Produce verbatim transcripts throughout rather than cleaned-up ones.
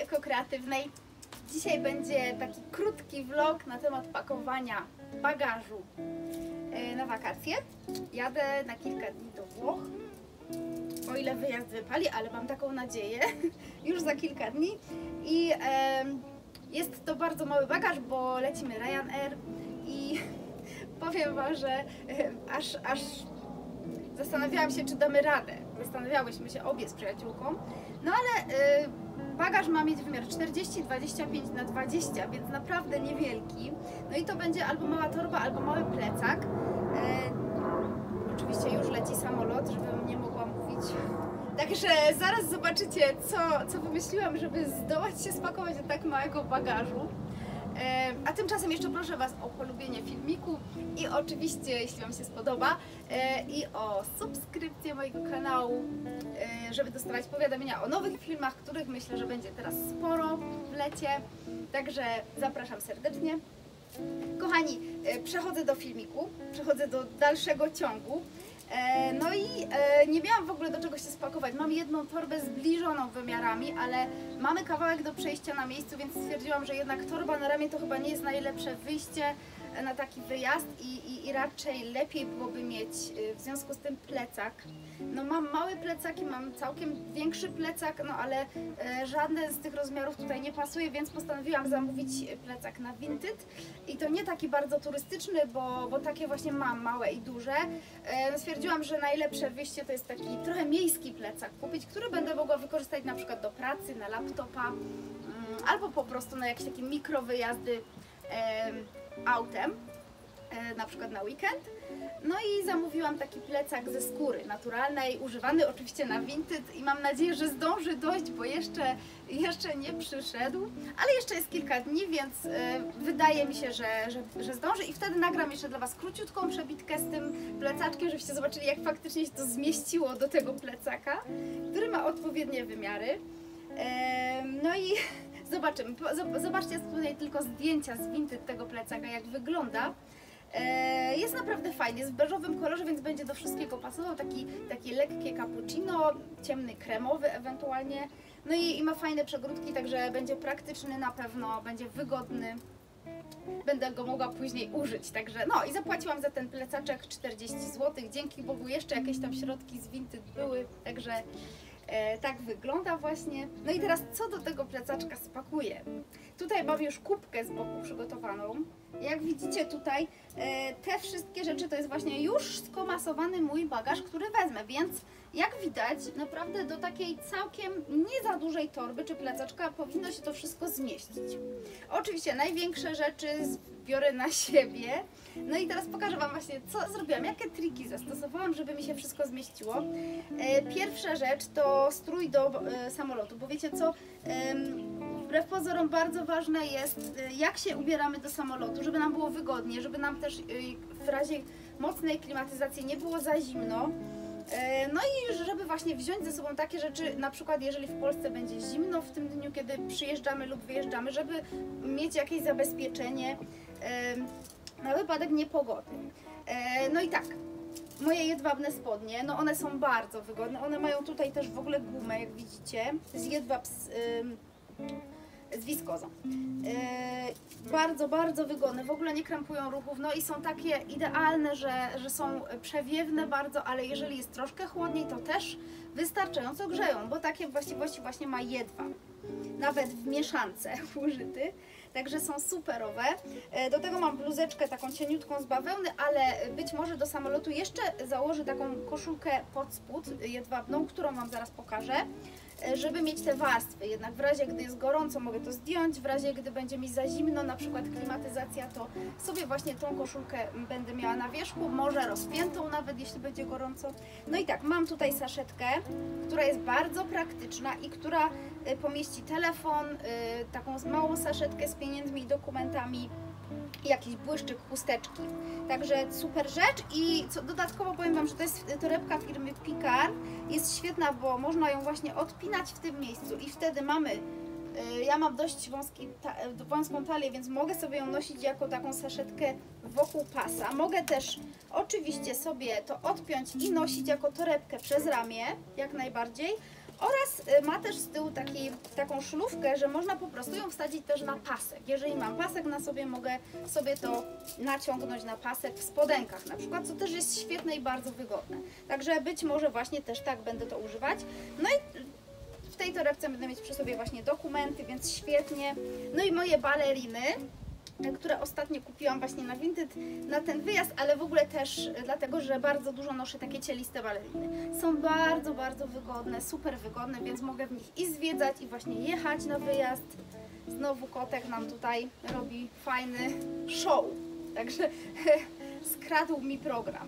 ekokreatywnej. Dzisiaj będzie taki krótki vlog na temat pakowania bagażu na wakacje. Jadę na kilka dni do Włoch, o ile wyjazd wypali, ale mam taką nadzieję, już za kilka dni. I e, jest to bardzo mały bagaż, bo lecimy Ryanair i powiem Wam, że e, aż, aż zastanawiałam się, czy damy radę. Zastanawiałyśmy się obie z przyjaciółką, no ale e, bagaż ma mieć wymiar czterdzieści dwadzieścia pięć na dwadzieścia, więc naprawdę niewielki. No i to będzie albo mała torba, albo mały plecak. E, oczywiście już leci samolot, żebym nie mogła mówić. Także zaraz zobaczycie, co, co wymyśliłam, żeby zdołać się spakować do tak małego bagażu. E, a tymczasem jeszcze proszę Was o polubienie filmiku i oczywiście, jeśli Wam się spodoba, e, i o subskrypcję mojego kanału, e, żeby dostawać powiadomienia o nowych filmach, których myślę, że będzie teraz sporo w lecie. Także zapraszam serdecznie. Kochani, e, przechodzę do filmiku, przechodzę do dalszego ciągu. E, no i e, nie miałam w ogóle do czego się spakować. Mam jedną torbę zbliżoną wymiarami, ale mamy kawałek do przejścia na miejscu, więc stwierdziłam, że jednak torba na ramię to chyba nie jest najlepsze wyjście na taki wyjazd i, i, i raczej lepiej byłoby mieć w związku z tym plecak. No mam małe plecaki, mam całkiem większy plecak, no ale e, żadne z tych rozmiarów tutaj nie pasuje, więc postanowiłam zamówić plecak na Vinted i to nie taki bardzo turystyczny, bo, bo takie właśnie mam, małe i duże. E, no stwierdziłam, że najlepsze wyjście to jest taki trochę miejski plecak kupić, który będę mogła wykorzystać na przykład do pracy, na laptopa, mm, albo po prostu na jakieś takie mikrowyjazdy e, autem, e, na przykład na weekend. No i zamówiłam taki plecak ze skóry naturalnej, używany oczywiście na Vinted i mam nadzieję, że zdąży dojść, bo jeszcze, jeszcze nie przyszedł, ale jeszcze jest kilka dni, więc e, wydaje mi się, że, że, że zdąży i wtedy nagram jeszcze dla Was króciutką przebitkę z tym plecaczkiem, żebyście zobaczyli, jak faktycznie się to zmieściło do tego plecaka, który ma odpowiednie wymiary. E, no i zobaczymy, zobaczcie tutaj tylko zdjęcia z Vinted tego plecaka, jak wygląda. Jest naprawdę fajnie, jest w beżowym kolorze, więc będzie do wszystkiego pasował, taki, takie lekkie cappuccino, ciemny kremowy ewentualnie. No i, i ma fajne przegródki, także będzie praktyczny na pewno, będzie wygodny. Będę go mogła później użyć, także no i zapłaciłam za ten plecaczek czterdzieści złotych, dzięki Bogu jeszcze jakieś tam środki z Vinted były, także e, tak wygląda właśnie. No i teraz co do tego plecaczka spakuję? Tutaj mam już kubkę z boku przygotowaną. Jak widzicie tutaj, e, te wszystkie rzeczy to jest właśnie już skomasowany mój bagaż, który wezmę, więc jak widać, naprawdę do takiej całkiem nie za dużej torby czy plecaczka powinno się to wszystko zmieścić. Oczywiście największe rzeczy biorę na siebie. No i teraz pokażę Wam właśnie, co zrobiłam, jakie triki zastosowałam, żeby mi się wszystko zmieściło. E, pierwsza rzecz to strój do e, samolotu, bo wiecie co, e, wbrew pozorom bardzo ważne jest, jak się ubieramy do samolotu, żeby nam było wygodnie, żeby nam też w razie mocnej klimatyzacji nie było za zimno. No i żeby właśnie wziąć ze sobą takie rzeczy, na przykład jeżeli w Polsce będzie zimno w tym dniu, kiedy przyjeżdżamy lub wyjeżdżamy, żeby mieć jakieś zabezpieczenie na wypadek niepogody. No i tak, moje jedwabne spodnie, no one są bardzo wygodne, one mają tutaj też w ogóle gumę, jak widzicie, z jedwab z, z wiskozą. Yy, bardzo, bardzo wygodne, w ogóle nie krępują ruchów, no i są takie idealne, że, że są przewiewne bardzo, ale jeżeli jest troszkę chłodniej, to też wystarczająco grzeją, bo takie właściwości właśnie ma jedwab, nawet w mieszance użyty, także są superowe. Yy, do tego mam bluzeczkę taką cieniutką z bawełny, ale być może do samolotu jeszcze założę taką koszulkę pod spód jedwabną, którą Wam zaraz pokażę, żeby mieć te warstwy, jednak w razie gdy jest gorąco mogę to zdjąć, w razie gdy będzie mi za zimno, na przykład klimatyzacja, to sobie właśnie tą koszulkę będę miała na wierzchu, może rozpiętą nawet jeśli będzie gorąco. No i tak, mam tutaj saszetkę, która jest bardzo praktyczna i która pomieści telefon, taką małą saszetkę z pieniędzmi i dokumentami, jakiś błyszczyk, chusteczki. Także super rzecz i co, dodatkowo powiem Wam, że to jest torebka firmy Picard. Jest świetna, bo można ją właśnie odpinać w tym miejscu i wtedy mamy, y, ja mam dość wąski, ta, wąską talię, więc mogę sobie ją nosić jako taką saszetkę wokół pasa. Mogę też oczywiście sobie to odpiąć i nosić jako torebkę przez ramię, jak najbardziej. Oraz ma też z tyłu taki, taką szlufkę, że można po prostu ją wsadzić też na pasek. Jeżeli mam pasek na sobie, mogę sobie to naciągnąć na pasek w spodenkach na przykład, co też jest świetne i bardzo wygodne. Także być może właśnie też tak będę to używać. No i w tej torebce będę mieć przy sobie właśnie dokumenty, więc świetnie. No i moje baleriny, które ostatnio kupiłam właśnie na Vinted na ten wyjazd, ale w ogóle też dlatego, że bardzo dużo noszę takie cieliste baleriny. Są bardzo, bardzo wygodne, super wygodne, więc mogę w nich i zwiedzać, i właśnie jechać na wyjazd. Znowu kotek nam tutaj robi fajny show, także skradł mi program.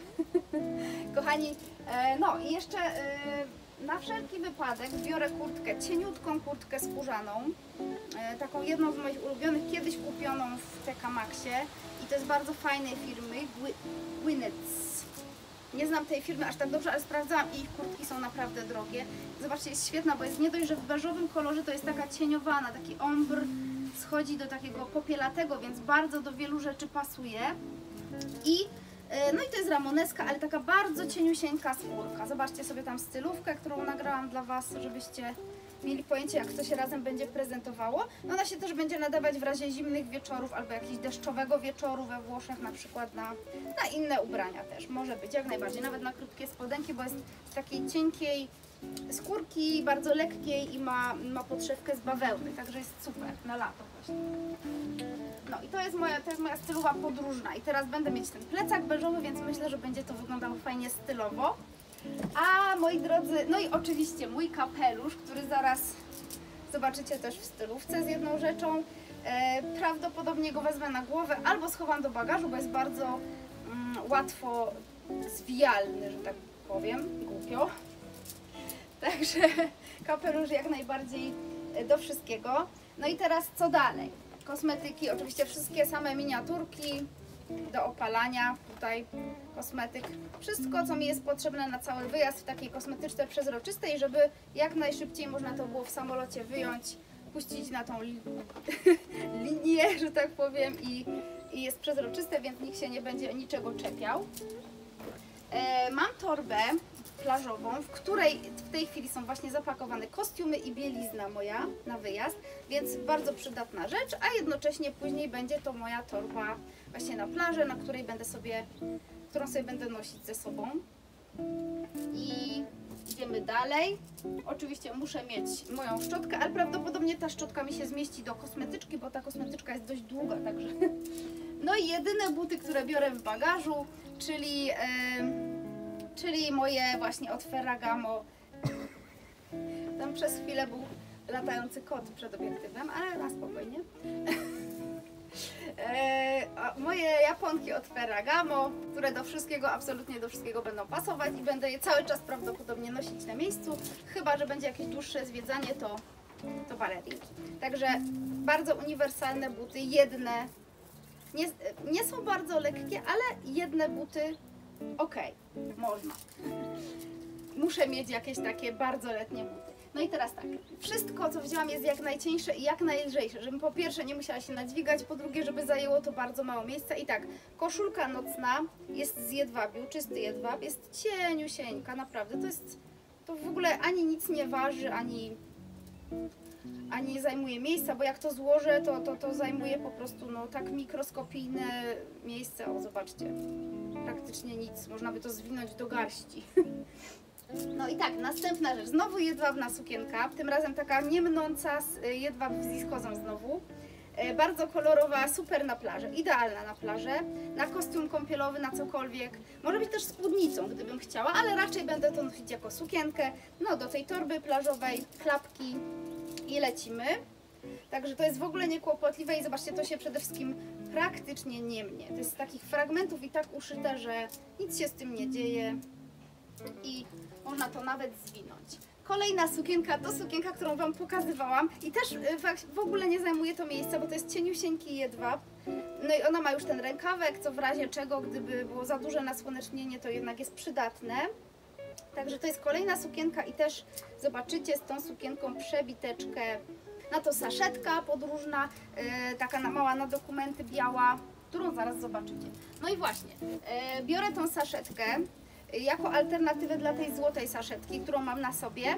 Kochani, no i jeszcze na wszelki wypadek biorę kurtkę, cieniutką kurtkę skórzaną, taką jedną z moich ulubionych, kiedyś kupioną w T K Maxie i to jest bardzo fajnej firmy, Gwyneth's. Nie znam tej firmy aż tak dobrze, ale sprawdzałam i ich kurtki są naprawdę drogie. Zobaczcie, jest świetna, bo jest nie dość, że w beżowym kolorze to jest taka cieniowana, taki ombr, schodzi do takiego popielatego, więc bardzo do wielu rzeczy pasuje. I no i to jest ramoneska, ale taka bardzo cieniusieńka skórka. Zobaczcie sobie tam stylówkę, którą nagrałam dla Was, żebyście mieli pojęcie, jak to się razem będzie prezentowało. Ona się też będzie nadawać w razie zimnych wieczorów albo jakiegoś deszczowego wieczoru we Włoszech, na przykład na, na inne ubrania też. Może być jak najbardziej, nawet na krótkie spodenki, bo jest z takiej cienkiej skórki, bardzo lekkiej i ma, ma podszewkę z bawełny, także jest super na lato właśnie. No i to jest moja, to jest moja stylowa podróżna i teraz będę mieć ten plecak beżowy, więc myślę, że będzie to wyglądało fajnie stylowo. A moi drodzy, no i oczywiście mój kapelusz, który zaraz zobaczycie też w stylówce z jedną rzeczą. E, prawdopodobnie go wezmę na głowę albo schowam do bagażu, bo jest bardzo mm, łatwo zwijalny, że tak powiem, głupio. Także kapelusz jak najbardziej do wszystkiego. No i teraz co dalej? Kosmetyki, oczywiście wszystkie same miniaturki do opalania, tutaj kosmetyk, wszystko co mi jest potrzebne na cały wyjazd w takiej kosmetyczce przezroczystej, żeby jak najszybciej można to było w samolocie wyjąć, puścić na tą li linię, że tak powiem i, i jest przezroczyste, więc nikt się nie będzie niczego czepiał. E, mam torbę plażową, w której w tej chwili są właśnie zapakowane kostiumy i bielizna moja na wyjazd, więc bardzo przydatna rzecz, a jednocześnie później będzie to moja torba właśnie na plażę, na której będę sobie, którą sobie będę nosić ze sobą. I idziemy dalej. Oczywiście muszę mieć moją szczotkę, ale prawdopodobnie ta szczotka mi się zmieści do kosmetyczki, bo ta kosmetyczka jest dość długa, także. No i jedyne buty, które biorę w bagażu, czyli yy, czyli moje właśnie od Ferragamo. Tam przez chwilę był latający kot przed obiektywem, ale na spokojnie. e, moje japonki od Ferragamo, które do wszystkiego, absolutnie do wszystkiego będą pasować i będę je cały czas prawdopodobnie nosić na miejscu, chyba że będzie jakieś dłuższe zwiedzanie, to, to balerinki. Także bardzo uniwersalne buty, jedne, nie, nie są bardzo lekkie, ale jedne buty ok, można. Muszę mieć jakieś takie bardzo letnie buty. No i teraz tak, wszystko co wzięłam jest jak najcieńsze i jak najlżejsze, żebym po pierwsze nie musiała się nadźwigać, po drugie żeby zajęło to bardzo mało miejsca. I tak, koszulka nocna jest z jedwabiu, czysty jedwab, jest cieniusieńka, naprawdę, to jest, to w ogóle ani nic nie waży, ani, ani nie zajmuje miejsca, bo jak to złożę, to, to, to zajmuje po prostu no tak mikroskopijne miejsce, o zobaczcie. Praktycznie nic, można by to zwinąć do garści. No i tak, następna rzecz, znowu jedwabna sukienka, tym razem taka niemnąca, jedwab z wiskozą znowu. E, bardzo kolorowa, super na plażę, idealna na plażę, na kostium kąpielowy, na cokolwiek. Może być też spódnicą, gdybym chciała, ale raczej będę to nosić jako sukienkę. No do tej torby plażowej, klapki i lecimy. Także to jest w ogóle niekłopotliwe i zobaczcie, to się przede wszystkim praktycznie nie mnie. To jest z takich fragmentów i tak uszyte, że nic się z tym nie dzieje i można to nawet zwinąć. Kolejna sukienka to sukienka, którą Wam pokazywałam i też w ogóle nie zajmuje to miejsca, bo to jest cieniusieńki jedwab. No i ona ma już ten rękawek, co w razie czego, gdyby było za duże nasłonecznienie, to jednak jest przydatne. Także to jest kolejna sukienka i też zobaczycie z tą sukienką przebiteczkę. Na to saszetka podróżna, yy, taka mała na dokumenty biała, którą zaraz zobaczycie. No i właśnie, yy, biorę tą saszetkę yy, jako alternatywę dla tej złotej saszetki, którą mam na sobie.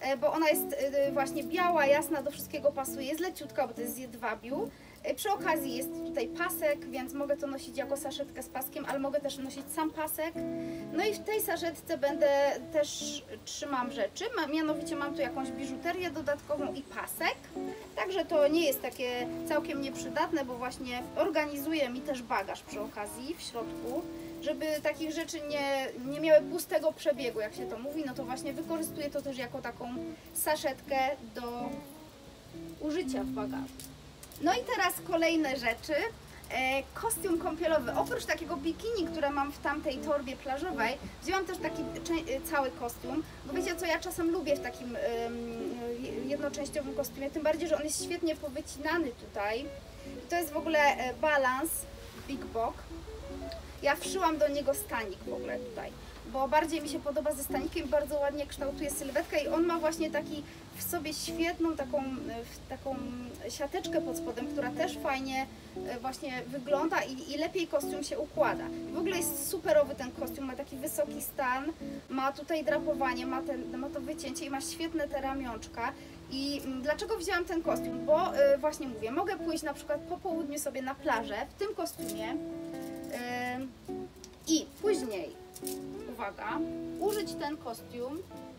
bo ona jest właśnie biała, jasna, do wszystkiego pasuje, jest leciutka, bo to jest z jedwabiu. Przy okazji jest tutaj pasek, więc mogę to nosić jako saszetkę z paskiem, ale mogę też nosić sam pasek. No i w tej saszetce będę też trzymam rzeczy, mianowicie mam tu jakąś biżuterię dodatkową i pasek. Także to nie jest takie całkiem nieprzydatne, bo właśnie organizuje mi też bagaż przy okazji w środku. Żeby takich rzeczy nie, nie miały pustego przebiegu, jak się to mówi, no to właśnie wykorzystuję to też jako taką saszetkę do użycia w bagażu. No i teraz kolejne rzeczy. E, kostium kąpielowy. Oprócz takiego bikini, które mam w tamtej torbie plażowej, wzięłam też taki cały kostium. Bo wiecie co, ja czasem lubię w takim y, jednoczęściowym kostiumie, tym bardziej, że on jest świetnie powycinany tutaj. I to jest w ogóle balans Big Bock. Ja wszyłam do niego stanik w ogóle tutaj, bo bardziej mi się podoba ze stanikiem, bardzo ładnie kształtuje sylwetkę i on ma właśnie taki w sobie świetną taką, taką siateczkę pod spodem, która też fajnie właśnie wygląda i, i lepiej kostium się układa. W ogóle jest superowy ten kostium, ma taki wysoki stan, ma tutaj drapowanie, ma, ten, ma to wycięcie i ma świetne te ramionczka. I dlaczego wzięłam ten kostium? Bo yy, właśnie mówię, mogę pójść na przykład po południu sobie na plażę w tym kostiumie yy, i później, uwaga, użyć ten kostium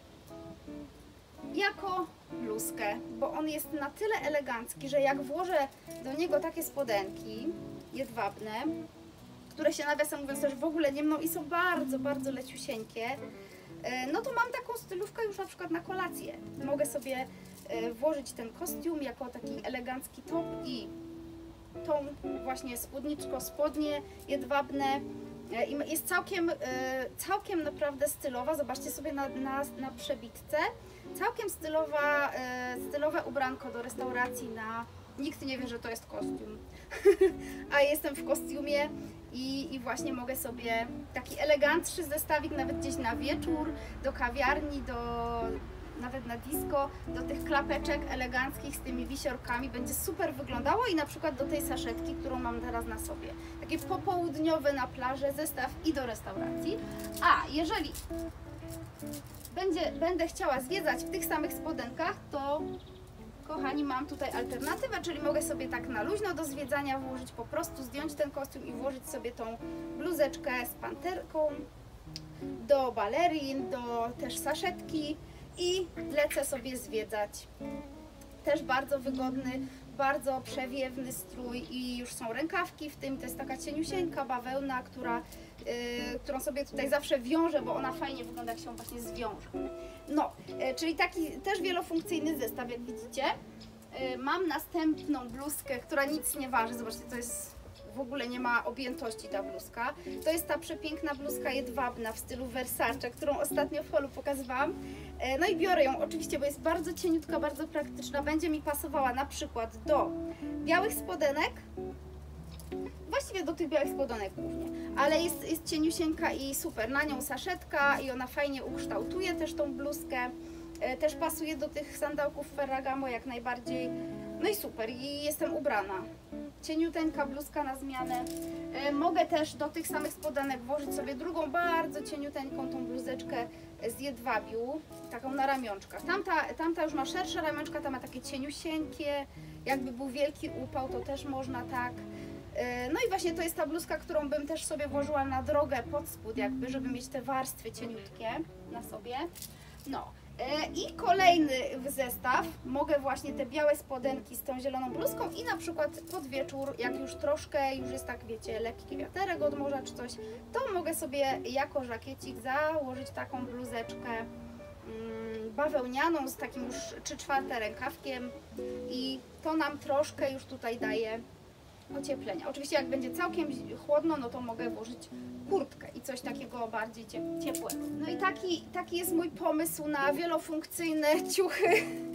jako bluzkę, bo on jest na tyle elegancki, że jak włożę do niego takie spodenki jedwabne, które się nawiasem mówiąc też w ogóle nie mną i są bardzo, bardzo leciusieńkie, no to mam taką stylówkę już na przykład na kolację. Mogę sobie włożyć ten kostium jako taki elegancki top i tą właśnie spódniczko, spodnie jedwabne. I jest całkiem, całkiem naprawdę stylowa. Zobaczcie sobie na, na, na przebitce. Całkiem stylowa, stylowe ubranko do restauracji na... Nikt nie wie, że to jest kostium. A jestem w kostiumie i, i właśnie mogę sobie taki elegantszy zestawik nawet gdzieś na wieczór, do kawiarni, do... nawet na disco, do tych klapeczek eleganckich z tymi wisiorkami będzie super wyglądało i na przykład do tej saszetki, którą mam teraz na sobie. Takie popołudniowe na plażę, zestaw i do restauracji. A jeżeli będzie, będę chciała zwiedzać w tych samych spodenkach, to kochani, mam tutaj alternatywę, czyli mogę sobie tak na luźno do zwiedzania włożyć po prostu, zdjąć ten kostium i włożyć sobie tą bluzeczkę z panterką do balerin, do też saszetki i lecę sobie zwiedzać. Też bardzo wygodny, bardzo przewiewny strój i już są rękawki w tym, to jest taka cieniusieńka bawełna, która, yy, którą sobie tutaj zawsze wiążę, bo ona fajnie wygląda, jak się właśnie zwiąże. No, yy, czyli taki też wielofunkcyjny zestaw, jak widzicie. Yy, mam następną bluzkę, która nic nie waży, zobaczcie, to jest... W ogóle nie ma objętości ta bluzka. To jest ta przepiękna bluzka jedwabna w stylu Versace, którą ostatnio w holu pokazywałam. No i biorę ją oczywiście, bo jest bardzo cieniutka, bardzo praktyczna. Będzie mi pasowała na przykład do białych spodenek. Właściwie do tych białych spodenek głównie. Ale jest, jest cieniusieńka i super. Na nią saszetka i ona fajnie ukształtuje też tą bluzkę. Też pasuje do tych sandałków Ferragamo jak najbardziej. No i super, i jestem ubrana. Cieniuteńka bluzka na zmianę. E, mogę też do tych samych spodenek włożyć sobie drugą bardzo cieniuteńką tą bluzeczkę z jedwabiu, taką na ramionczkach. Tamta, tamta już ma szersze ramionczka, ta ma takie cieniusieńkie, jakby był wielki upał, to też można tak. E, no i właśnie to jest ta bluzka, którą bym też sobie włożyła na drogę pod spód, jakby, żeby mieć te warstwy cieniutkie na sobie. No. I kolejny zestaw, mogę właśnie te białe spodenki z tą zieloną bluzką i na przykład pod wieczór, jak już troszkę, już jest tak wiecie, lekki wiaterek od morza czy coś, to mogę sobie jako żakiecik założyć taką bluzeczkę mm, bawełnianą z takim już trzy czwarte rękawkiem i to nam troszkę już tutaj daje ocieplenia. Oczywiście jak będzie całkiem chłodno, no to mogę włożyć kurtkę i coś takiego bardziej ciepłego. No i taki, taki jest mój pomysł na wielofunkcyjne ciuchy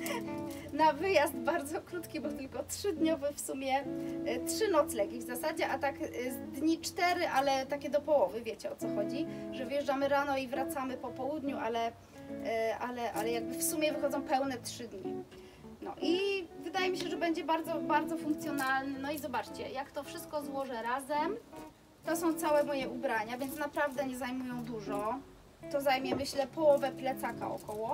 na wyjazd bardzo krótki, bo tylko trzydniowy w sumie, trzy noclegi w zasadzie, a tak z dni cztery, ale takie do połowy, wiecie o co chodzi, że wjeżdżamy rano i wracamy po południu, ale, ale, ale jakby w sumie wychodzą pełne trzy dni. No i wydaje mi się, że będzie bardzo, bardzo funkcjonalny. No i zobaczcie, jak to wszystko złożę razem. To są całe moje ubrania, więc naprawdę nie zajmują dużo. To zajmie, myślę, połowę plecaka około.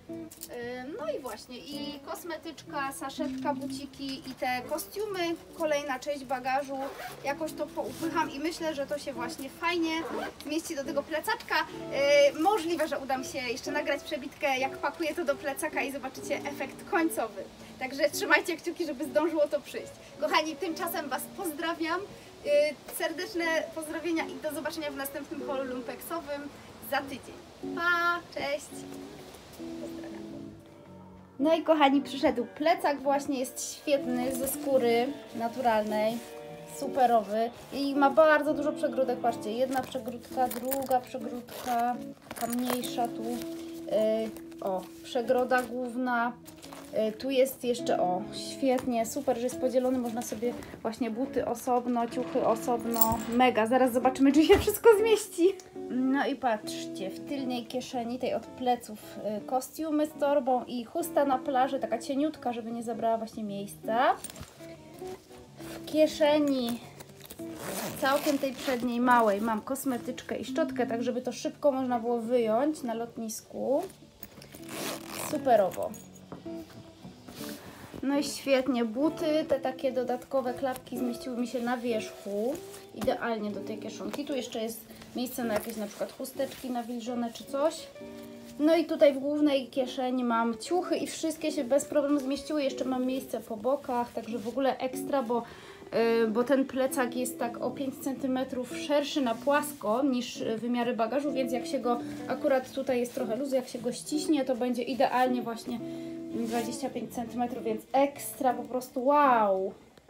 No i właśnie, i kosmetyczka, saszetka, buciki i te kostiumy, kolejna część bagażu, jakoś to poupycham i myślę, że to się właśnie fajnie zmieści do tego plecaczka. Możliwe, że uda mi się jeszcze nagrać przebitkę, jak pakuję to do plecaka i zobaczycie efekt końcowy. Także trzymajcie kciuki, żeby zdążyło to przyjść. Kochani, tymczasem Was pozdrawiam, serdeczne pozdrowienia i do zobaczenia w następnym haulu lumpeksowym za tydzień. Pa, cześć! Pozdrawiam. No i kochani, przyszedł plecak, właśnie jest świetny, ze skóry naturalnej, superowy i ma bardzo dużo przegródek, patrzcie, jedna przegródka, druga przegródka, taka mniejsza tu, yy, o, przegroda główna, yy, tu jest jeszcze, o, świetnie, super, że jest podzielony, można sobie właśnie buty osobno, ciuchy osobno, mega, zaraz zobaczymy, czy się wszystko zmieści. No i patrzcie, w tylnej kieszeni, tej od pleców, yy, kostiumy z torbą i chusta na plaży, taka cieniutka, żeby nie zabrała właśnie miejsca. W kieszeni całkiem tej przedniej, małej, mam kosmetyczkę i szczotkę, tak żeby to szybko można było wyjąć na lotnisku. Superowo. No i świetnie, buty, te takie dodatkowe klapki zmieściły mi się na wierzchu, idealnie do tej kieszonki. Tu jeszcze jest miejsce na jakieś na przykład chusteczki nawilżone czy coś. No i tutaj w głównej kieszeni mam ciuchy i wszystkie się bez problemu zmieściły. Jeszcze mam miejsce po bokach, także w ogóle ekstra, bo, yy, bo ten plecak jest tak o pięć centymetrów szerszy na płasko niż wymiary bagażu, więc jak się go, akurat tutaj jest trochę luzu, jak się go ściśnie, to będzie idealnie właśnie dwadzieścia pięć centymetrów, więc ekstra, po prostu wow!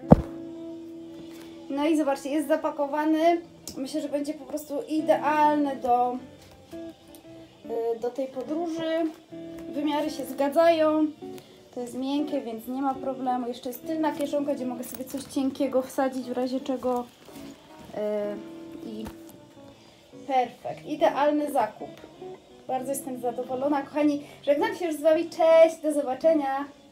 No i zobaczcie, jest zapakowany. Myślę, że będzie po prostu idealny do do tej podróży. Wymiary się zgadzają. To jest miękkie, więc nie ma problemu. Jeszcze jest tylna kieszonka, gdzie mogę sobie coś cienkiego wsadzić w razie czego. Yy, I perfekt. Idealny zakup. Bardzo jestem zadowolona. Kochani, żegnam się już z Wami. Cześć, do zobaczenia.